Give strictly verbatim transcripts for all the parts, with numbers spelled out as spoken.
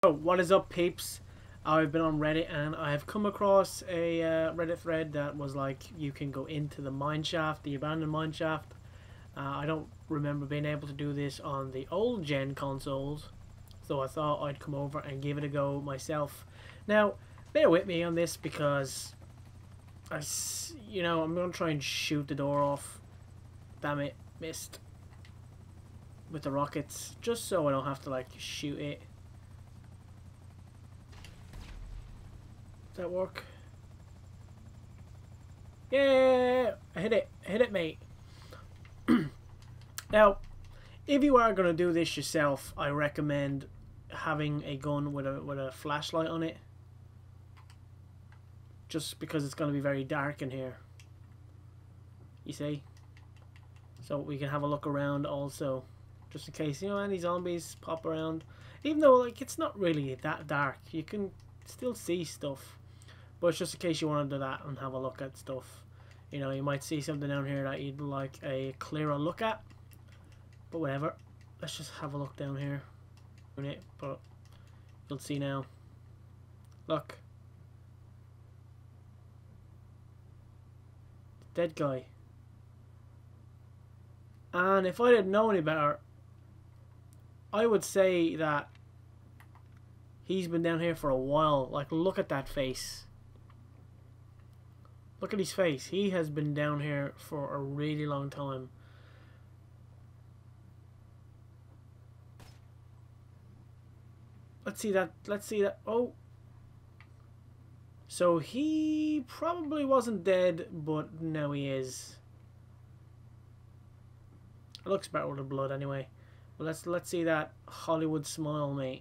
So, what is up, peeps? I've been on Reddit and I have come across a uh, Reddit thread that was like, you can go into the mine shaft, the abandoned mine shaft. Uh, I don't remember being able to do this on the old gen consoles, so I thought I'd come over and give it a go myself. Now, bear with me on this because I, you know, I'm gonna try and shoot the door off. Damn it, missed with the rockets, just so I don't have to like shoot it. Does that work? Yeah, I hit it, I hit it, mate. Now, if you are gonna do this yourself, I recommend having a gun with a with a flashlight on it, just because it's gonna be very dark in here. You see, so we can have a look around also, just in case, you know, any zombies pop around. Even though like it's not really that dark, you can still see stuff. But it's just in case you want to do that and have a look at stuff. You know, you might see something down here that you'd like a clearer look at. But whatever. Let's just have a look down here. But you'll see now. Look. Dead guy. And if I didn't know any better, I would say that he's been down here for a while. Like, look at that face. Look at his face. He has been down here for a really long time. Let's see that. Let's see that. Oh. So he probably wasn't dead, but now he is. It looks better with the blood anyway. But let's let's see that Hollywood smile, mate.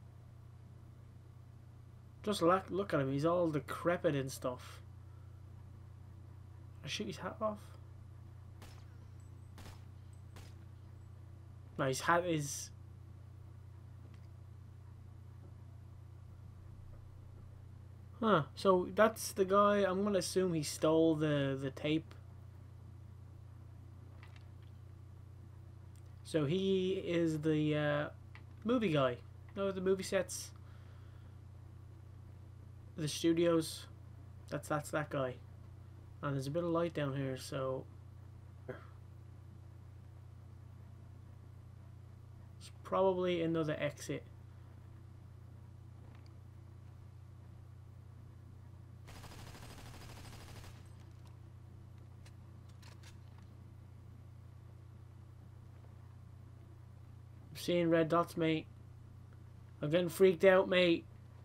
Just look look at him. He's all decrepit and stuff. I shoot his hat off. No, his hat is. Huh. So that's the guy. I'm gonna assume he stole the the tape. So he is the uh, movie guy. No, the movie sets. The studios. That's that's that guy. And there's a bit of light down here, so it's probably another exit. I'm seeing red dots, mate. I'm getting freaked out, mate.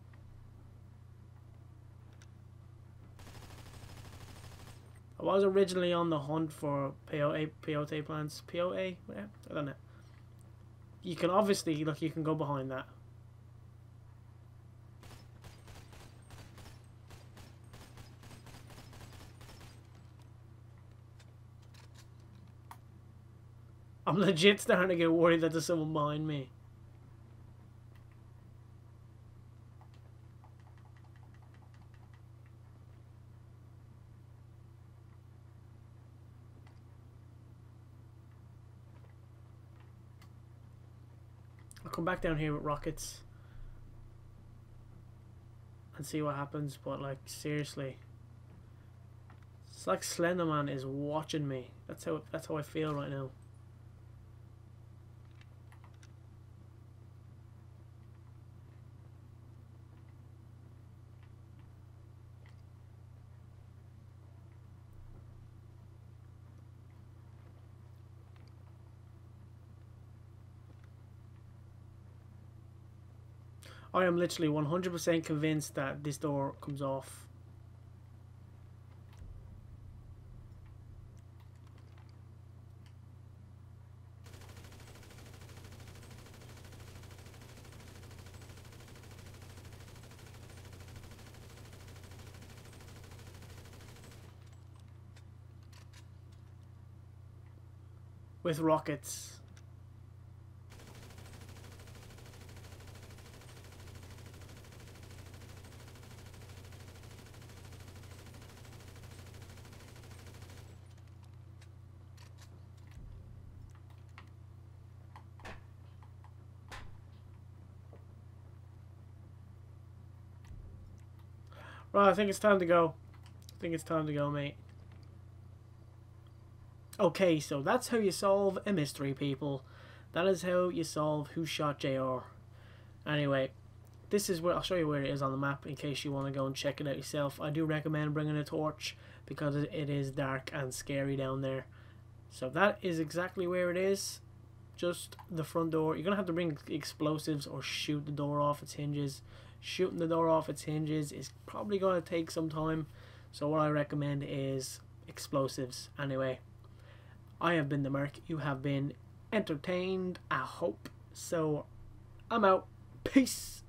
I was originally on the hunt for peyote, peyote plants. P O A? Yeah, I don't know. You can obviously, look, you can go behind that. I'm legit starting to get worried that there's someone behind me. I'll come back down here with rockets and see what happens, but like, seriously, it's like Slenderman is watching me. That's how that's how I feel right now. I am literally one hundred percent convinced that this door comes off. With rockets. Right, I think it's time to go. I think it's time to go, mate. Okay, so that's how you solve a mystery, people. That is how you solve who shot J R. Anyway, this is where I'll show you where it is on the map in case you want to go and check it out yourself. I do recommend bringing a torch because it is dark and scary down there. So that is exactly where it is. Just the front door. You're gonna have to bring explosives or shoot the door off its hinges. Shooting the door off its hinges is probably gonna take some time. So what I recommend is explosives. Anyway, I have been the Merc. You have been entertained, I hope. So I'm out. Peace.